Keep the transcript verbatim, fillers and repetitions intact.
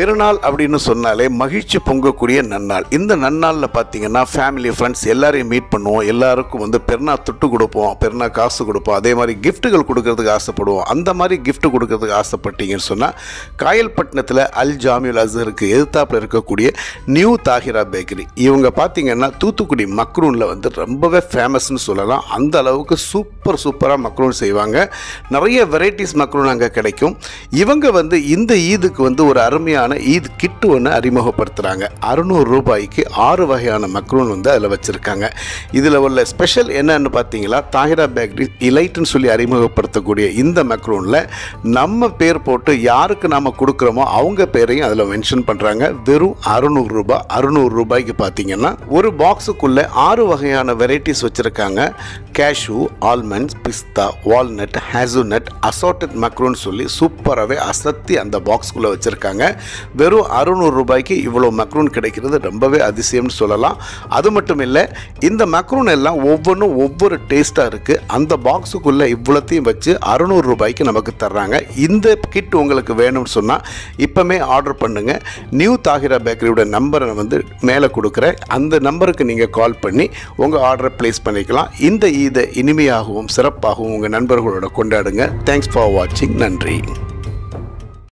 பெருநாள் அப்படின்னு சொன்னாலே மகிழ்ச்சி பொங்கக்கூடிய நன்னாள். இந்த நன்னாளில் பார்த்தீங்கன்னா ஃபேமிலி ஃப்ரெண்ட்ஸ் எல்லாரையும் மீட் பண்ணுவோம். எல்லாருக்கும் வந்து பெருநாள் துட்டு கொடுப்போம், பெருநாள் காசு கொடுப்போம். அதே மாதிரி கிஃப்ட்டுகள் கொடுக்கறதுக்கு ஆசைப்படுவோம். அந்த மாதிரி கிஃப்ட் கொடுக்கறதுக்கு ஆசைப்பட்டீங்கன்னு சொன்னால் கயல்பட்டினத்தில் அல் ஜாமியுல் அஸ்ஹருக்கு எதிர்த்தாப்பில் இருக்கக்கூடிய நியூ தாஹிரா பேக்கரி, இவங்க பார்த்தீங்கன்னா தூத்துக்குடி மக்ரூனில் வந்து ரொம்பவே ஃபேமஸ்ன்னு சொல்லலாம். அந்த அளவுக்கு சூப்பர் சூப்பராக மக்ரூன் செய்வாங்க. நிறைய வெரைட்டிஸ் மக்ரூன் அங்கே கிடைக்கும். இவங்க வந்து இந்த ஈதுக்கு வந்து ஒரு அருமையான ஈத் கிட்டு ஒன்று அறிமுகப்படுத்துகிறாங்க. அறுநூறு ரூபாய்க்கு ஆறு வகையான மக்ரூன் வந்து அதில் வச்சுருக்காங்க. இதில் உள்ள ஸ்பெஷல் என்னன்னு பார்த்தீங்களா, தாஹிரா பேக்கரி இலைட்டுன்னு சொல்லி அறிமுகப்படுத்தக்கூடிய இந்த மக்ரூனில் நம்ம பேர் போட்டு யாருக்கு நாம் கொடுக்குறோமோ அவங்க பேரையும் அதில் மென்ஷன் பண்ணுறாங்க. வெறும் அறுநூறு ரூபாய். அறுநூறு ரூபாய்க்கு பார்த்தீங்கன்னா ஒரு பாக்ஸுக்குள்ளே ஆறு வகையான வெரைட்டிஸ் வச்சுருக்காங்க. Cashew, almonds, pista, walnut, hazelnut, assorted macaroon சொல்லி சூப்பராகவே அசத்தி அந்த பாக்ஸ்குள்ளே வச்சுருக்காங்க. வெறும் அறுநூறு ரூபாய்க்கு இவ்வளோ மக்ரூன் கிடைக்கிறது ரொம்பவே அதிசயம்னு சொல்லலாம். அது மட்டும் இல்லை, இந்த மக்ரூன் எல்லாம் ஒவ்வொன்றும் ஒவ்வொரு டேஸ்ட்டாக இருக்குது. அந்த பாக்ஸுக்குள்ளே இவ்வளோத்தையும் வச்சு அறுநூறு ரூபாய்க்கு நமக்கு தர்றாங்க. இந்த கிட் உங்களுக்கு வேணும்னு சொன்னால் இப்போமே ஆர்டர் பண்ணுங்கள். நியூ தாஹிரா பேக்கரியோட நம்பரை வந்து மேலே கொடுக்குறேன். அந்த நம்பருக்கு நீங்கள் கால் பண்ணி உங்கள் ஆர்டரை ப்ளேஸ் பண்ணிக்கலாம். இந்த இதை இனிமையாகவும் சிறப்பாகவும் உங்கள் நண்பர்களோட கொண்டாடுங்க. தேங்க்ஸ் ஃபார் வாட்சிங். நன்றி.